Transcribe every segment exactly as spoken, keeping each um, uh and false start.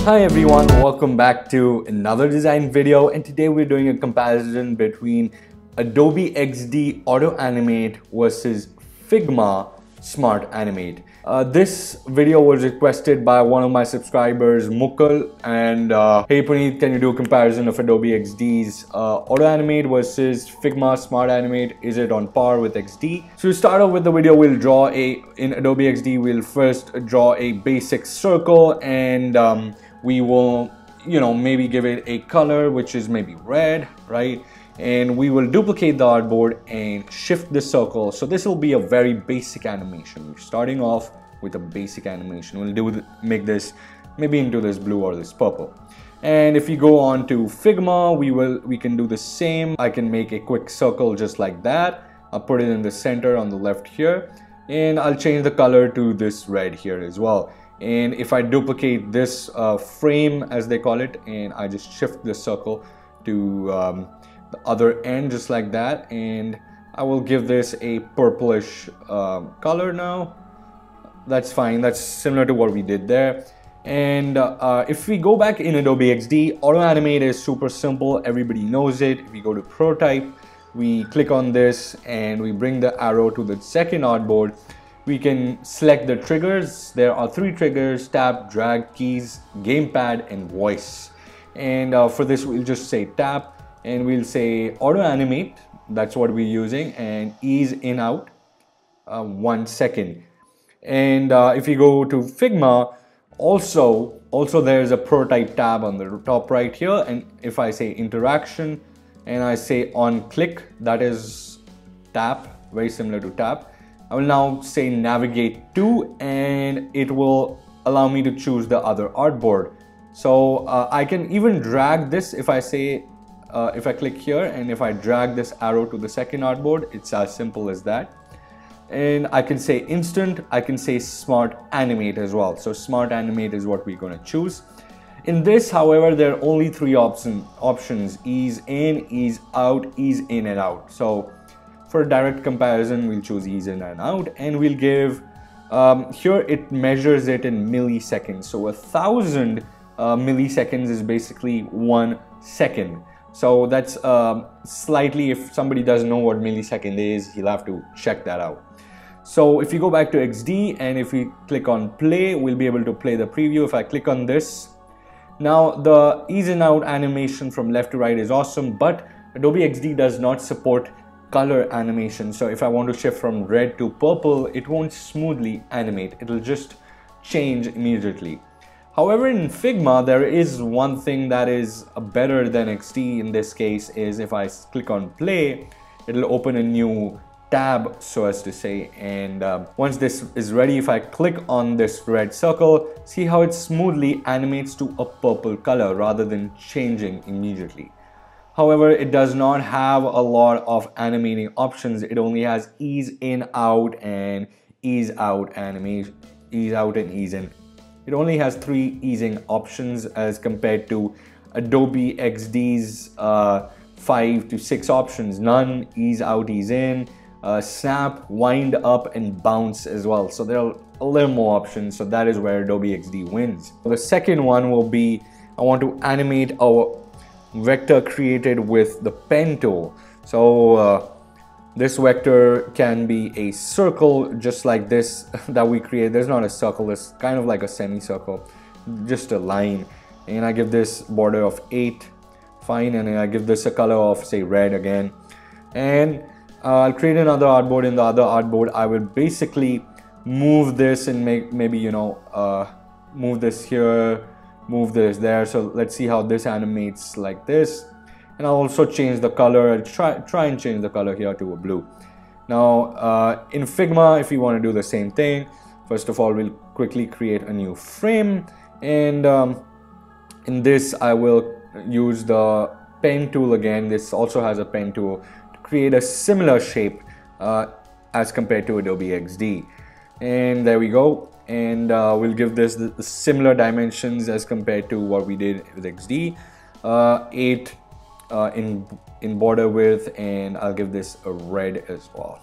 Hi everyone, welcome back to another design video, and today we're doing a comparison between Adobe X D Auto Animate versus Figma Smart Animate. Uh, this video was requested by one of my subscribers, Mukul, and uh, hey Puneet, can you do a comparison of Adobe X D's uh, Auto Animate versus Figma Smart Animate? Is it on par with X D? So to start off with the video, we'll draw a, in Adobe X D, we'll first draw a basic circle, and um, we will, you know, maybe give it a color, which is maybe red, right? And we will duplicate the artboard and shift the circle. So this will be a very basic animation. We're starting off with a basic animation. We'll do the, make this maybe into this blue or this purple. And if you go on to Figma, we will we can do the same. I can make a quick circle just like that. I'll put it in the center on the left here, and I'll change the color to this red here as well. And if I duplicate this uh, frame, as they call it, and I just shift the circle to um, the other end just like that, and I will give this a purplish um, color now. That's fine, that's similar to what we did there. And uh, uh, if we go back in Adobe X D, Auto Animate is super simple, everybody knows it. If we go to Prototype, we click on this and we bring the arrow to the second artboard. We can select the triggers. There are three triggers: tap, drag, keys, gamepad, and voice. And uh, for this, we'll just say tap, and we'll say auto animate. That's what we're using, and ease in out uh, one second. And uh, if you go to Figma, also also there's a prototype tab on the top right here. And if I say interaction and I say on click, that is tap, very similar to tap. I will now say navigate to, and it will allow me to choose the other artboard. So uh, I can even drag this. If I say, uh, if I click here and if I drag this arrow to the second artboard, it's as simple as that. And I can say instant, I can say smart animate as well. So smart animate is what we're going to choose. In this, however, there are only three option, options: ease in, ease out, ease in and out. So for a direct comparison, we'll choose ease in and out, and we'll give, um, here it measures it in milliseconds. So a thousand uh, milliseconds is basically one second. So that's um, slightly, if somebody doesn't know what millisecond is, he'll have to check that out. So if you go back to X D and if we click on play, we'll be able to play the preview. If I click on this, now the ease in out animation from left to right is awesome, but Adobe X D does not support color animation. So if I want to shift from red to purple, it won't smoothly animate, it'll just change immediately. However, in Figma, there is one thing that is better than X D in this case, is if I click on play, it'll open a new tab, so as to say. And uh, once this is ready, if I click on this red circle, see how it smoothly animates to a purple color rather than changing immediately. However, it does not have a lot of animating options. It only has ease in, out, and ease out animation, ease out and ease in. It only has three easing options as compared to Adobe X D's uh, five to six options: none, ease out, ease in, uh, snap, wind up, and bounce as well. So there are a little more options. So that is where Adobe X D wins. The second one will be, I want to animate our vector created with the pen tool. So uh, this vector can be a circle just like this that we create. There's not a circle, it's kind of like a semicircle, just a line. And I give this border of eight, fine, and I give this a color of say red again. And uh, I'll create another artboard. In the other artboard, I will basically move this and make maybe, you know, uh, move this here, move this there. So let's see how this animates like this. And I'll also change the color. I'll try, try and change the color here to a blue. Now uh, in Figma, if you want to do the same thing, first of all, we'll quickly create a new frame. And um, in this, I will use the pen tool again. This also has a pen tool to create a similar shape uh, as compared to Adobe X D. And there we go. And uh, we'll give this the, the similar dimensions as compared to what we did with X D. Uh, eight uh, in in border width, and I'll give this a red as well.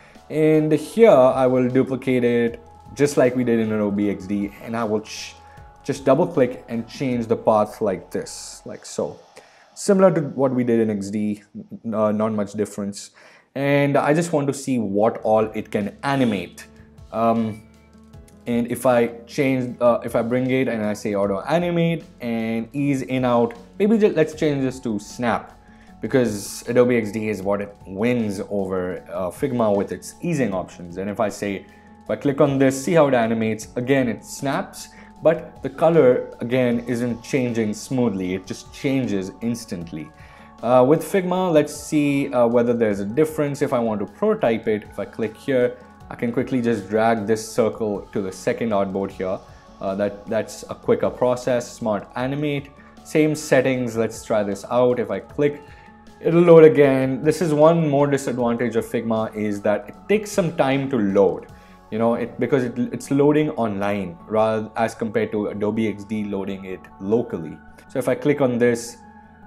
And here I will duplicate it just like we did in Adobe X D, and I will just double click and change the path like this, like so. Similar to what we did in X D, uh, not much difference. And I just want to see what all it can animate. Um, and if I change, uh, if I bring it and I say auto animate and ease in out, maybe just, let's change this to snap, because Adobe X D is what it wins over uh, Figma with its easing options. And if I say, if I click on this, see how it animates, again it snaps, but the color again isn't changing smoothly, it just changes instantly. Uh, with Figma, let's see uh, whether there's a difference. If I want to prototype it, if I click here, I can quickly just drag this circle to the second artboard here. Uh, that, that's a quicker process. Smart Animate, same settings, let's try this out. If I click, it'll load again. This is one more disadvantage of Figma, is that it takes some time to load. You know, it because it, it's loading online rather as compared to Adobe X D loading it locally. So if I click on this,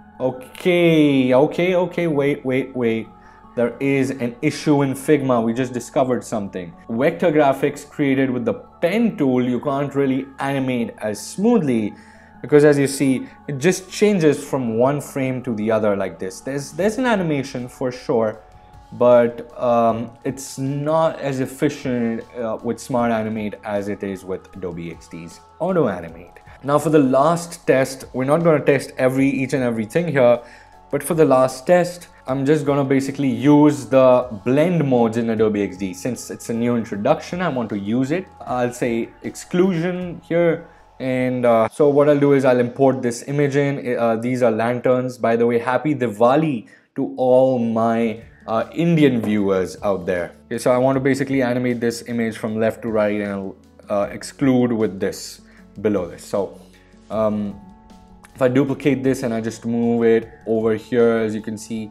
okay, okay, okay, wait, wait, wait. There is an issue in Figma. We just discovered something. Vector graphics created with the pen tool, you can't really animate as smoothly, because as you see, it just changes from one frame to the other like this. There's, there's an animation for sure, but um, it's not as efficient uh, with Smart Animate as it is with Adobe X D's Auto Animate. Now for the last test, we're not going to test every each and everything here, but for the last test, I'm just going to basically use the blend modes in Adobe X D. Since it's a new introduction, I want to use it. I'll say exclusion here. And uh, so what I'll do is I'll import this image in. Uh, these are lanterns. By the way, happy Diwali to all my uh, Indian viewers out there. Okay, so I want to basically animate this image from left to right, and I'll uh, exclude with this below this. So um, if I duplicate this and I just move it over here, as you can see,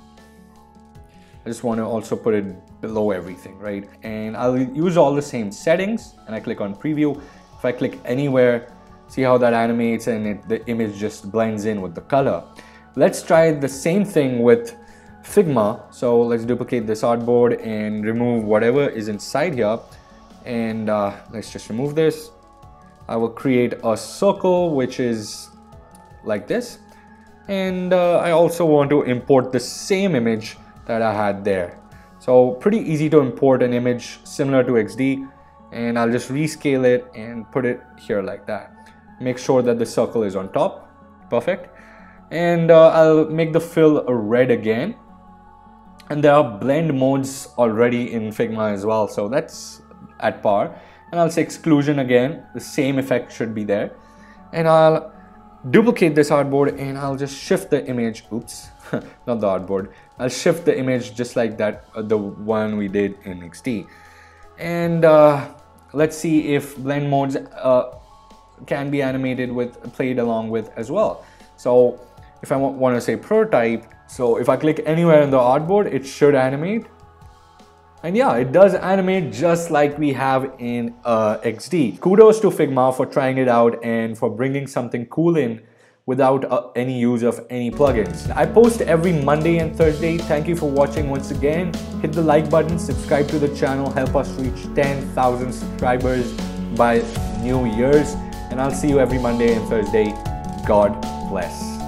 I just want to also put it below everything, right? And I'll use all the same settings, and I click on preview. If I click anywhere, see how that animates, and it, the image just blends in with the color. Let's try the same thing with Figma. So let's duplicate this artboard and remove whatever is inside here. And uh, let's just remove this. I will create a circle, which is like this. And uh, I also want to import the same image that I had there. So pretty easy to import an image similar to X D, and I'll just rescale it and put it here like that. Make sure that the circle is on top. Perfect. And uh, I'll make the fill a red again. And there are blend modes already in Figma as well, so that's at par. And I'll say exclusion again, the same effect should be there. And I'll duplicate this artboard and I'll just shift the image, oops, not the artboard. I'll shift the image just like that, uh, the one we did in X D. And uh, let's see if blend modes uh, can be animated with, played along with as well. So if I want to say prototype, so if I click anywhere in the artboard, it should animate. And yeah, it does animate just like we have in uh, X D. Kudos to Figma for trying it out and for bringing something cool in without uh, any use of any plugins. I post every Monday and Thursday. Thank you for watching once again. Hit the like button, subscribe to the channel, help us reach ten thousand subscribers by New Year's. And I'll see you every Monday and Thursday. God bless.